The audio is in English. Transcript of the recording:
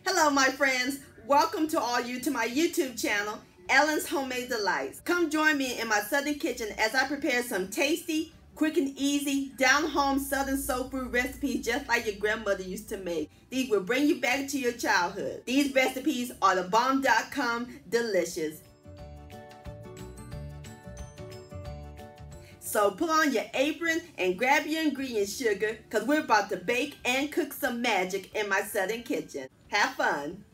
Hello my friends, welcome to all you to my YouTube channel, Ellen's Homemade Delights. Come join me in my southern kitchen as I prepare some tasty, quick and easy, down-home southern soul food recipes just like your grandmother used to make. These will bring you back to your childhood. These recipes are the bomb.com delicious. So put on your apron and grab your ingredients, sugar, because we're about to bake and cook some magic in my southern kitchen. Have fun.